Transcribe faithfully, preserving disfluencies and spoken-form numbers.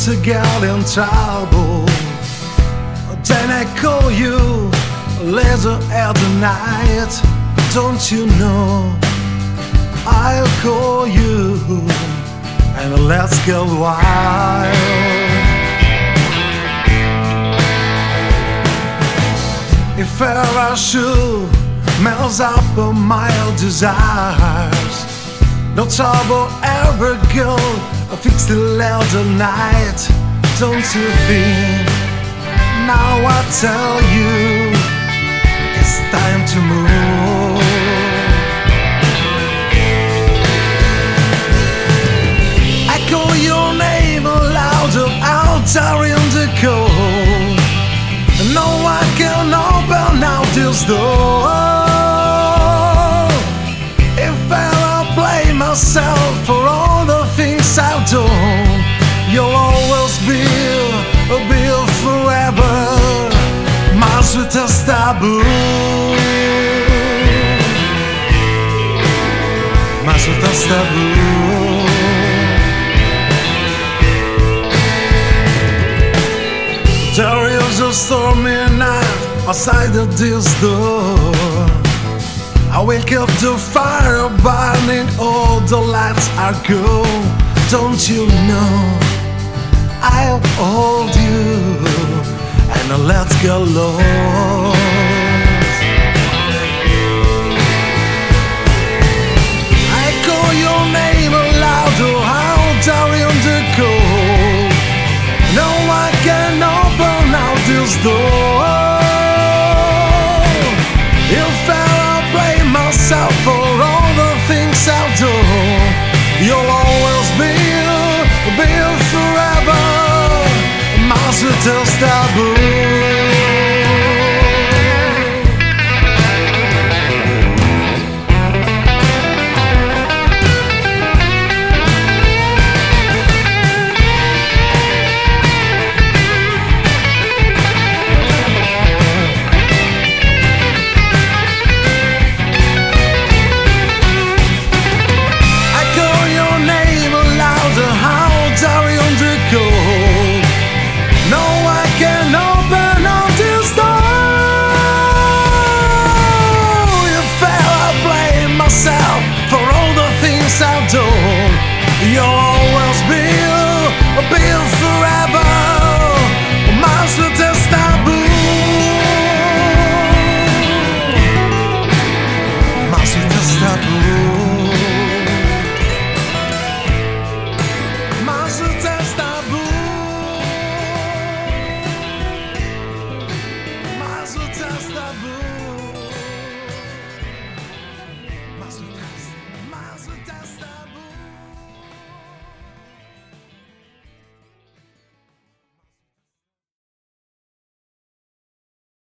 to get in trouble. Then I call you later at the night. Don't you know I'll call you and let's get wild. If ever I should mess up my desires, no trouble ever go fix the later night. Don't you think? Now I tell you, it's time to move. I call your name louder out there in the cold. No one can open out this door. If I blame myself for all the things I've done, you'll always be, be forever my sweetest taboo. My sweetest taboo. There is a stormy night outside of this door. I wake up the fire burning, all the lights are gone. Don't you know I'll hold you and let's go low.